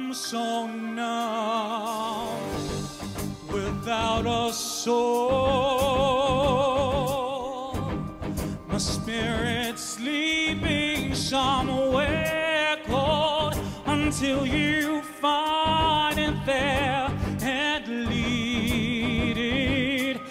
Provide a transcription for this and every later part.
so numb, without a soul. My spirit sleeping somewhere cold until you find it there and lead it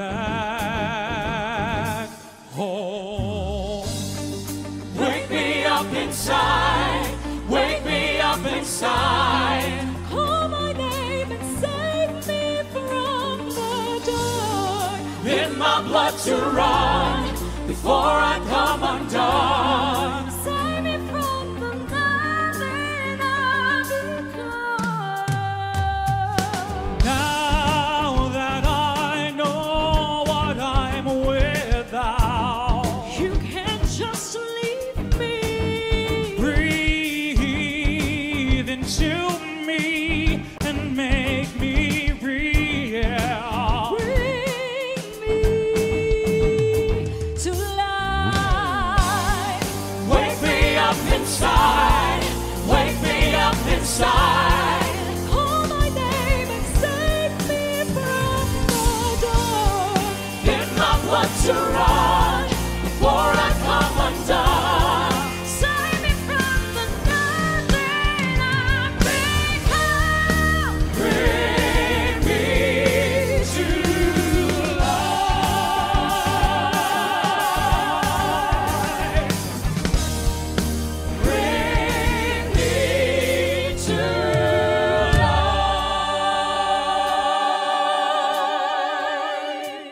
back home. Wake me up inside, wake me up inside. Call my name and save me from the dark. Bid my blood to run before I come undone. Save me from the nothing I've become. Now that I know what I'm without, You can't just leave me. breathe into me and make me real. Bring me to life. Wake me up inside, wake me up inside. Call my name and save me from the dark. Bid my blood to run before I come undone. Save me from the nothing I've become. Bring me to life. Bring me to life.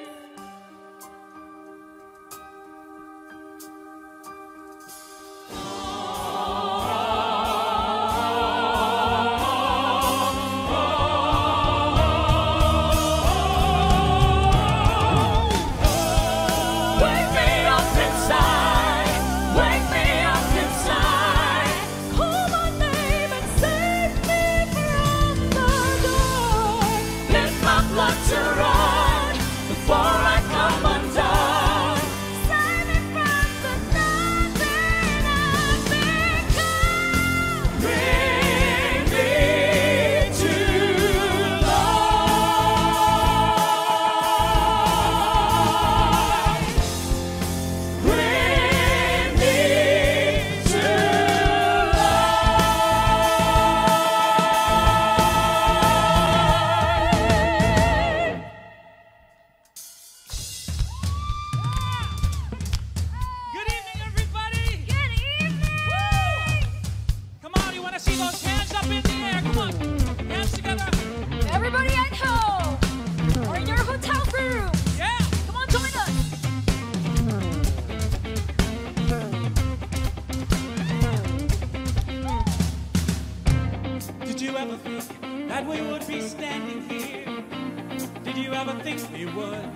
Wake me up inside, wake me up inside. Call my name and save me from the dark. Let my blood to run before I come undone. Save me from the nothing I've become. Bring me to life. Bring me to life. Good evening, everybody. Good evening. Come on, you want to see those hands up in the air? Come on, hands together. Everybody at home or in your hotel room, Yeah. come on, join us. Did you ever think that we would be standing here? Did you ever think we would?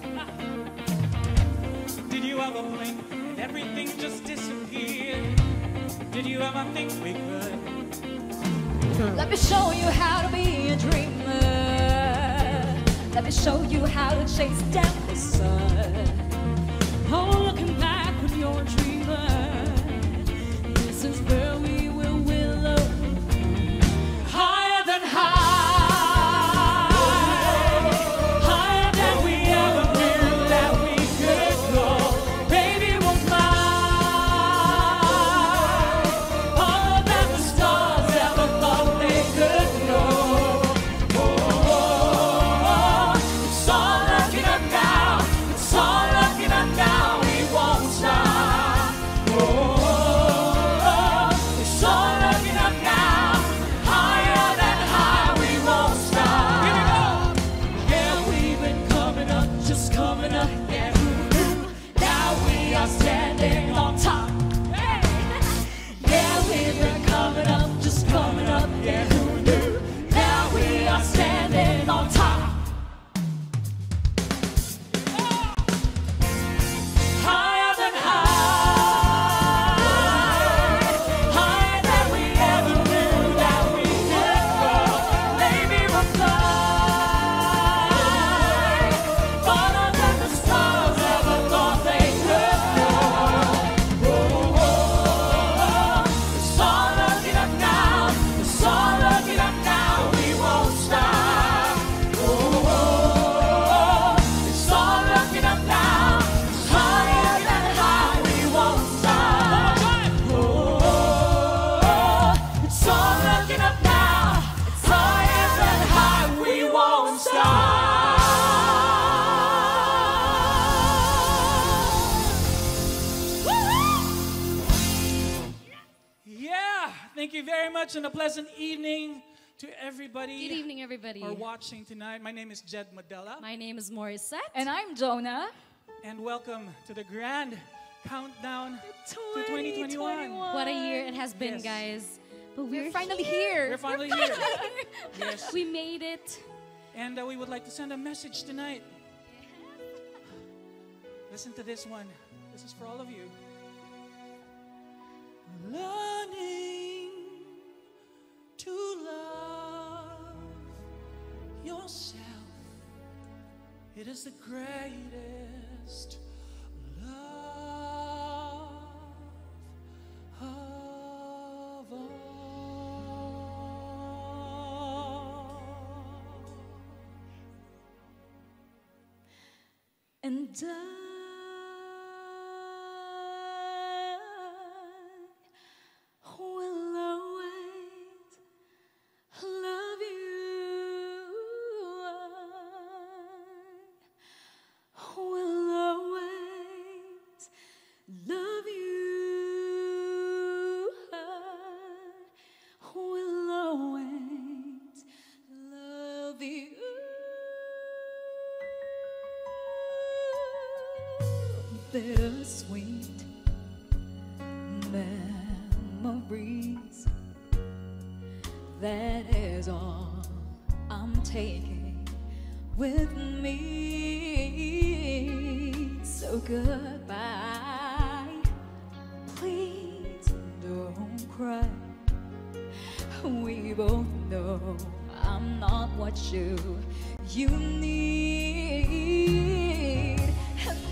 Did you ever blink and everything just disappeared? Did you ever think we could? Let me show you how to be a dreamer. Let me show you how to chase down the sun. Oh, looking back when you're a dreamer, this is where we will willow. Higher than high, higher than we ever knew that we could go. Baby, we'll fly, higher than the stars ever thought they could know. Oh, it's all looking up now, it's all looking up now. We won't stop. Oh, it's all looking up now, higher than high. We won't stop. Here we go. Yeah, we've been coming up, just coming up. Yeah, now we are standing on top. Hey. Yeah, we've been coming up, just coming up. Yeah, who knew? Now we are standing on top. Higher than high, higher than we ever knew that we could go. Maybe we'll fly, farther than the stars you very much and a pleasant evening to everybody. Good evening, everybody. Who are watching tonight. My name is Jed Madela. My name is Morissette. And I'm Jonah. And welcome to the grand countdown to 2021. What a year it has been, Yes. guys. But We're finally here. We're finally here. Yes. We made it. And we would like to send a message tonight. Listen to this one. This is for all of you. Learning to love yourself. It is the greatest love of all. And I will always love you. I will always love you. I will always love you. Bittersweet memories. That is all I'm taking with me. So goodbye. Please don't cry. We both know I'm not what you need. And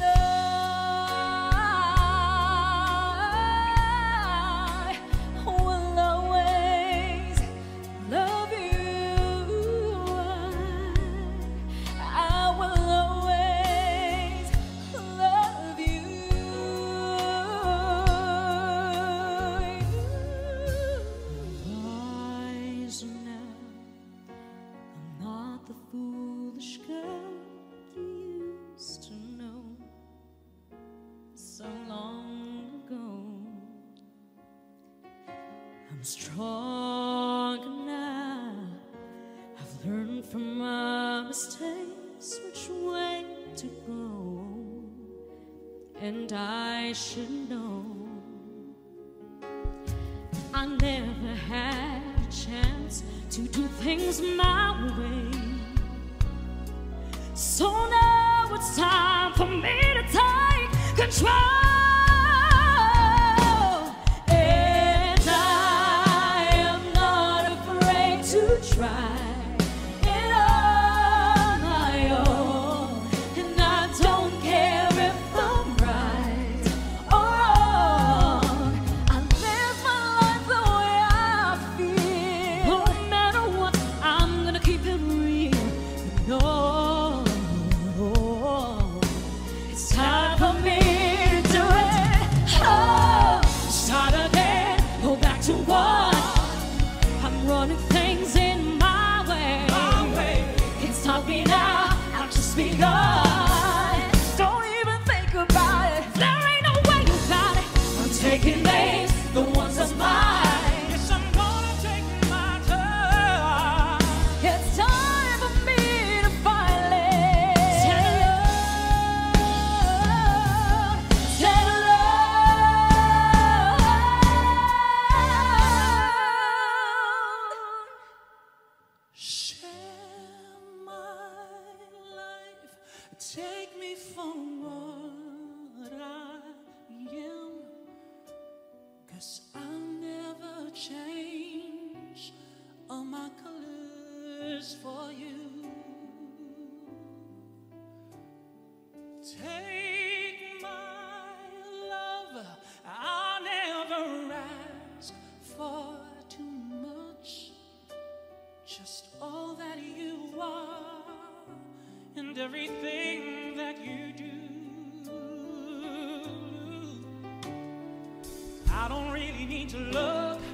I will always love you. I will always love you. Wise now, I'm not the foolish girl you used to know so long ago. I'm stronger now. I've learned from my mistakes which way to go, and I should know. I never had a chance to do things my way. So now it's time for me to take control. And I am not afraid to try it on my own. And I don't care if I'm right or wrong. I live my life the way I feel. No matter what, I'm gonna keep it real. No, it's time for me to do it. Oh, start again, go back to one. I'm running things in my way. Can't stop me now, I've just begun. Don't even think about it. There ain't no way about it. I'm taking names, the ones that's mine. Yes, I'm gonna take my time. It's time for me to finally settle Share my life. Take me for what I am. 'Cause I'll never change all my colors for you. Take my love. I'll never ask for too much. Just all that you are and everything that you do. I don't really need to look